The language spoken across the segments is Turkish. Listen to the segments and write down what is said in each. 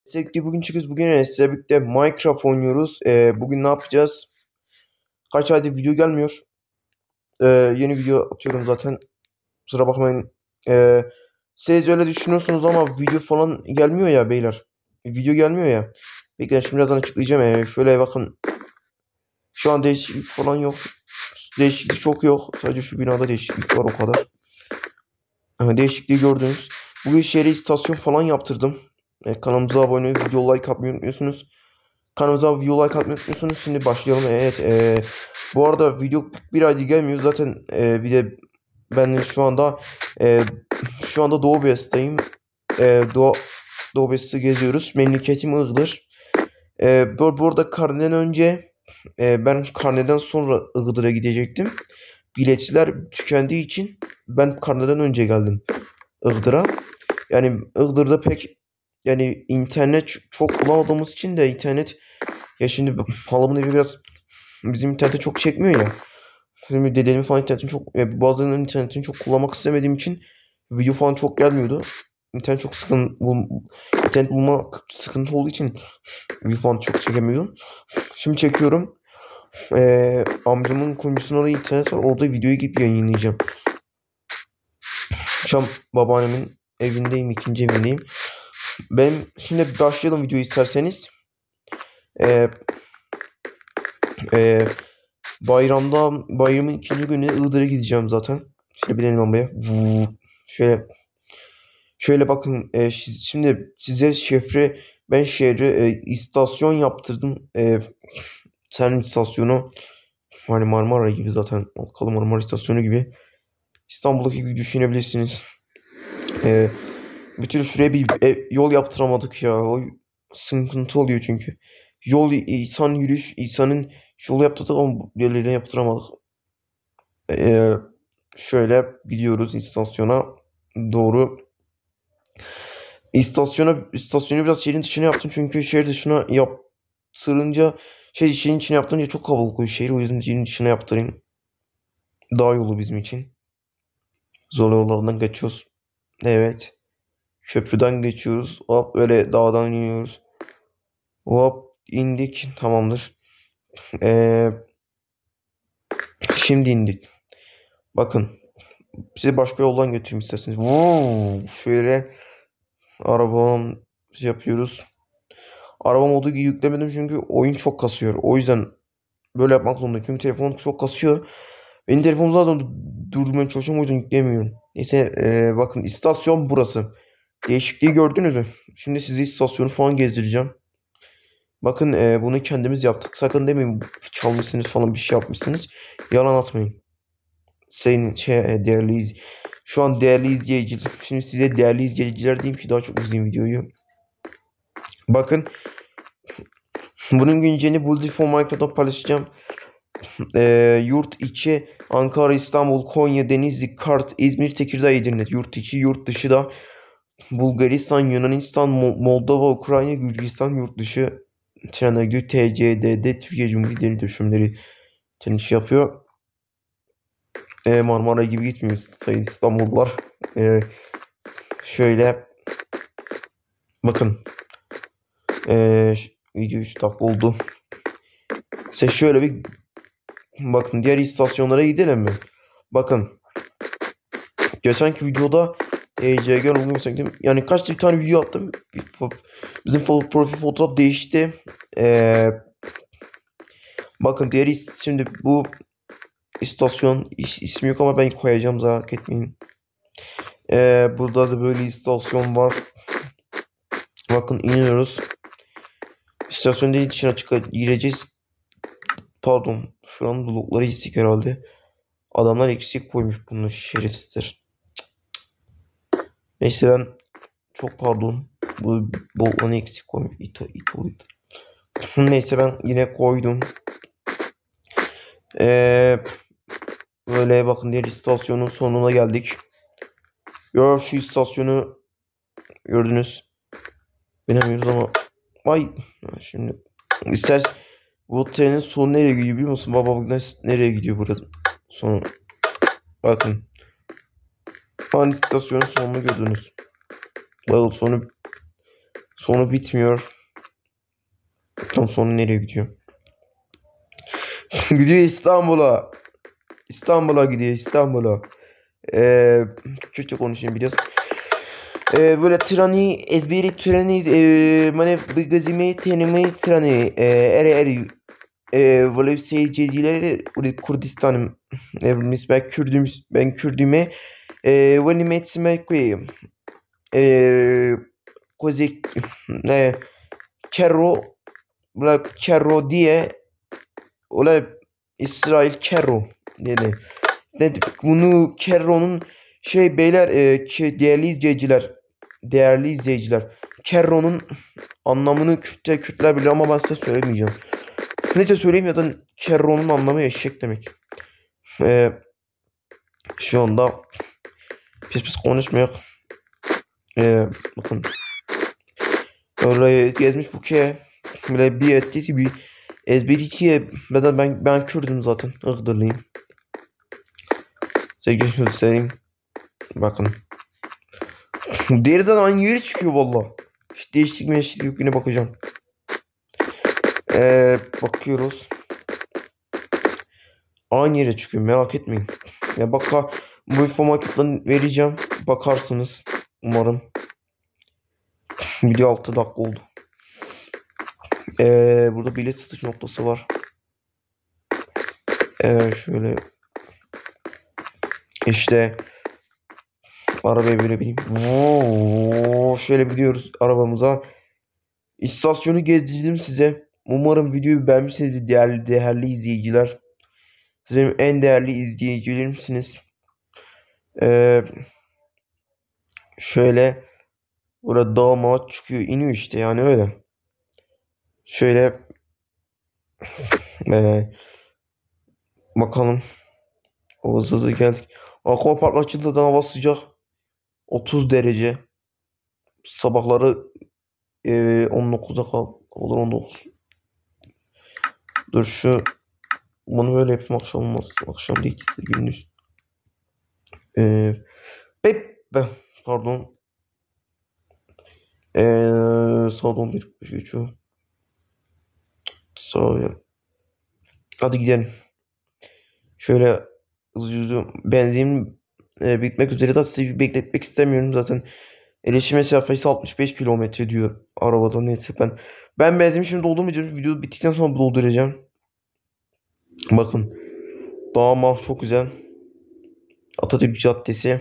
Sevgili bugün çıkıyoruz. Bugün size birlikte Minecraft oynuyoruz. Bugün ne yapacağız? Kaç aydır video gelmiyor. Yeni video atıyorum zaten. Kusura bakmayın. Ee, Siz öyle düşünüyorsunuz ama video falan gelmiyor ya beyler. Video gelmiyor ya. Bekleyin şimdi birazdan açıklayacağım. Şöyle bakın. Şu an değişiklik falan yok. Değişiklik çok yok. Sadece şu binada değişiklik var o kadar. Değişikliği gördünüz. Bugün şehre istasyon falan yaptırdım. Kanalımıza abone olup video like atmayı unutmuyorsunuz. Kanalımıza video like atmayı unutmuyorsunuz. Şimdi başlayalım. Evet. Bu arada video bir ayda gelmiyor. Zaten bir de ben e, şu anda Doğu Beyazıt'tayım. Doğu Beyazıt'ı geziyoruz. Memleketim Iğdır. Bu arada karneden önce ben karneden sonra Iğdır'a gidecektim. Biletçiler tükendiği için ben karneden önce geldim Iğdır'a. Yani Iğdır'da pek yani internet çok bulamadığımız için de internet ya şimdi halamın evi biraz bizim internette çok çekmiyor ya. Şimdi dedemin falan internetini çok bazılarının internetini çok kullanmak istemediğim için video falan çok gelmiyordu. İnternet çok internet bulmak sıkıntı olduğu için video falan çok çekemiyordum. Şimdi çekiyorum. Amcamın komşusunun orada internet var. Orada videoyu gidip yayınlayacağım. Şu an babaannemin evindeyim. İkinci evindeyim. Ben şimdi başlayalım videoyu isterseniz. Ee, e, bayramın ikinci günü Iğdır'a gideceğim zaten. Şöyle binelim arabaya. Şöyle bakın. Şimdi size ben şehre istasyon yaptırdım. Tren istasyonu. Hani Marmara gibi zaten. Halkalı Marmara istasyonu gibi. İstanbul'daki gibi düşünebilirsiniz. E, Bütün şuraya bir yol yaptıramadık ya. O sıkıntı oluyor çünkü. İnsanın yolu yaptırdık ama yerlerine yaptıramadık. Ee, Şöyle gidiyoruz istasyona doğru. İstasyonu biraz şehrin dışına yaptım çünkü şehir dışına yaptırınca şehrin içine yaptırınca çok kalabalık oluyor şehir, o yüzden şehrin dışına yaptırayım. Daha yolu bizim için. Zor yollardan geçiyoruz. Evet. Köprüden geçiyoruz. Hop öyle dağdan iniyoruz. Hop indik. Tamamdır. Ee, Şimdi indik. Bakın. Sizi başka yoldan götüreyim isterseniz. Şöyle arabam yapıyoruz. Araba modu yüklemedim çünkü oyun çok kasıyor. O yüzden böyle yapmak zorundayım. Çünkü telefon çok kasıyor. Benim telefonum zaten durdurmaya çalışıyorum, o yüzden yükleyemiyorum. Neyse bakın istasyon burası. Değişikliği gördünüz mü? Şimdi sizi istasyonu falan gezdireceğim. Bakın bunu kendimiz yaptık. Sakın demeyin çalmışsınız falan bir şey yapmışsınız. Yalan atmayın. Değerli şu an değerli izleyiciler. Şimdi size değerli izleyiciler diyeyim ki daha çok izleyin videoyu. Bakın bunun güncelini Bully for Minecraft'ta paylaşacağım. Yurt içi Ankara, İstanbul, Konya, Denizli, Kart, İzmir, Tekirdağ, Edirne. Yurt içi, yurt dışı da Bulgaristan, Yunanistan, Moldova, Ukrayna, Gürcistan, yurt dışı Trenagü, TCDD, Türkiye Cumhuriyeti dönüşümleri iş yapıyor. Marmara gibi gitmiyor sayın İstanbullular. Şöyle bakın. Video 3 dakika oldu. Size şöyle bir bakın, diğer istasyonlara gidelim mi? Bakın. Geçenki videoda CG'den olmayı yani kaç tane video attım. Bizim profil fotoğraf değişti. Bakın şimdi bu istasyon ismi yok ama ben koyacağım, merak etmeyin. Burada da böyle istasyon var. Bakın iniyoruz. İstasyon değil, dışına gireceğiz. Pardon. Şuranın blokları eksik herhalde. Adamlar eksik koymuş bunu, şerefsizler. Neyse ben çok pardon. Bu blokları eksik koymuş. Neyse ben yine koydum. Böyle bakın, diğer istasyonun sonuna geldik. Şu istasyonu gördünüz. Bilemiyoruz ama vay, şimdi ister bu trenin sonu nereye gidiyor biliyor musun? Baba nereye gidiyor burada sonu? Bakın. Hani istasyonun sonunu gördünüz. Bakın Sonu bitmiyor. Tam sonu nereye gidiyor? Gidiyor İstanbul'a. İstanbul'a gidiyor, İstanbul'a. Türkçe konuşayım biraz. Böyle treni ezberi treni mane bigazimi tenimi treni ere ere böyle seyircileri Kürdistan'ım ben Kürdüm ben Kürdüme ve nimetime koyayım kozik ne Kerro böyle Kerro diye öyle İsrail Kerro dedi. Bunu Kerro'nun beyler değerli izleyiciler Kerro'nun anlamını Kürtler bilir ama ben size söylemeyeceğim. Neyse söyleyeyim ya da Kerro'nun anlamı eşek demek. Şu anda pis konuşmuyor. Bakın öyle gezmiş bu ki bile bir ettiyse bir ezberikiye ben Kürdüm zaten Iğdırlıyım. Size göstereyim. Bakın. Deriden aynı yeri çıkıyor valla. Hiç değişiklik meşlik yok, yine bakacağım. Bakıyoruz. Aynı yere çıkıyor, merak etmeyin. Ya bak, bu informatörden vereceğim. Bakarsınız. Umarım. Video 6 dakika oldu. Burada bilet satış noktası var. Şöyle. İşte. Arabayı verebileyim. Şöyle gidiyoruz arabamıza. İstasyonu gezdirdim size. Umarım videoyu beğenmişsiniz değerli izleyiciler. Siz benim en değerli izleyicilerimsiniz. Şöyle burada dağ çıkıyor, iniyor işte, yani öyle. Şöyle bakalım. O hızlı geldik. Aquapark açıldı da hava sıcak. 30 derece. Sabahları 19'a olur 19. Dur bunu böyle yapayım, akşam olmaz. Akşam değil, gündüz. Pardon. Saat 11 geçiyor. Hadi gidelim. Şöyle hızlı benzin bitmek üzere de sizi bekletmek istemiyorum zaten. Erişim mesafesi 65 kilometre diyor arabada, neyse ben benzin şimdi doldurmayacağım. Video bittikten sonra dolduracağım. Bakın. Dağ çok güzel. Atatürk Caddesi.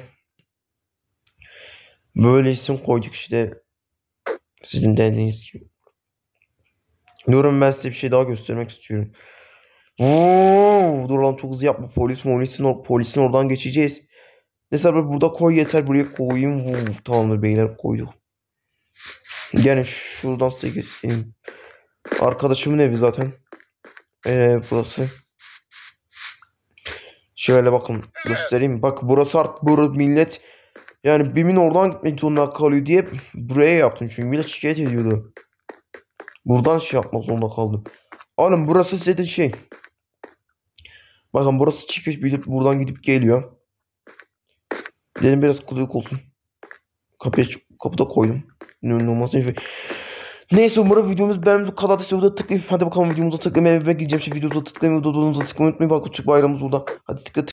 Böyle isim koyduk işte. Sizin dediğiniz gibi. Diyorum, ben size bir şey daha göstermek istiyorum. Dur lan, çok hızlı yapma. Polisin oradan geçeceğiz. Neyse burada koy yeter, buraya koyayım. Tamamdır beyler, koyduk. Yani şuradan size geçeyim. Arkadaşımın evi zaten. Burası. Şöyle bakın göstereyim. Bak burası millet yani BİM'in oradan gitmek zorunda kalıyor diye buraya yaptım. Çünkü millet şikayet ediyordu. Buradan yapmak zorunda kaldım. Oğlum burası size de bakın burası çıkış, bilip buradan gidip geliyor. Dedim biraz kulak olsun. Kapıda koydum. Neyse, umarım videomuz beğenmiş. Kanalda videoda tıklayın. Hadi bakalım videomuza tıklayın. Eve gideceğim. Videomuza tıklayın. Videomuza tıklayın. Unutmayın. Bak, küçük bayramımız burada. Hadi tıkla.